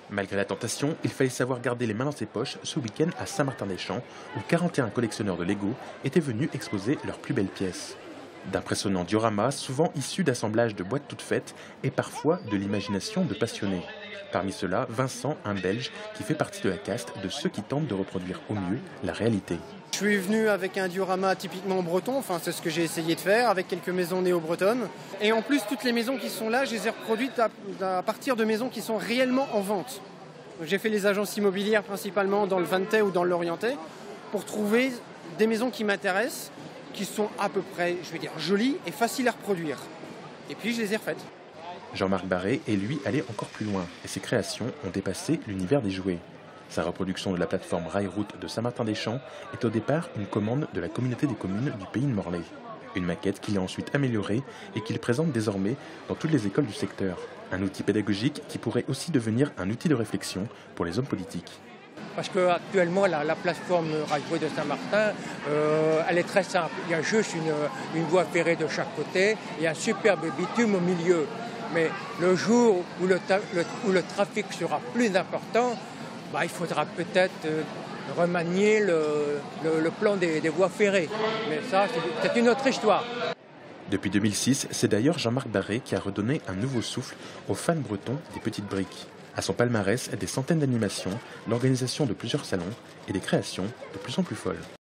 Malgré la tentation, il fallait savoir garder les mains dans ses poches ce week-end à Saint-Martin-des-Champs, où 41 collectionneurs de Lego étaient venus exposer leurs plus belles pièces. D'impressionnants dioramas, souvent issus d'assemblages de boîtes toutes faites et parfois de l'imagination de passionnés. Parmi ceux-là, Vincent, un Belge, qui fait partie de la caste de ceux qui tentent de reproduire au mieux la réalité. Je suis venu avec un diorama typiquement breton, enfin c'est ce que j'ai essayé de faire, avec quelques maisons néo-bretonnes. Et en plus, toutes les maisons qui sont là, je les ai reproduites à partir de maisons qui sont réellement en vente. J'ai fait les agences immobilières principalement dans le Vantais ou dans l'Orientais pour trouver des maisons qui m'intéressent, qui sont à peu près, je vais dire, jolies et faciles à reproduire. Et puis je les ai refaites. Jean-Marc Barré est lui allé encore plus loin et ses créations ont dépassé l'univers des jouets. Sa reproduction de la plateforme Rail-Route de Saint-Martin-des-Champs est au départ une commande de la communauté des communes du Pays de Morlaix. Une maquette qu'il a ensuite améliorée et qu'il présente désormais dans toutes les écoles du secteur. Un outil pédagogique qui pourrait aussi devenir un outil de réflexion pour les hommes politiques. Parce qu'actuellement, la plateforme Rail-Route de Saint-Martin, elle est très simple. Il y a juste une voie ferrée de chaque côté et un superbe bitume au milieu. Mais le jour où le trafic sera plus important, il faudra peut-être remanier le plan des voies ferrées. Mais ça, c'est une autre histoire. Depuis 2006, c'est d'ailleurs Jean-Marc Barré qui a redonné un nouveau souffle aux fans bretons des petites briques. À son palmarès, des centaines d'animations, l'organisation de plusieurs salons et des créations de plus en plus folles.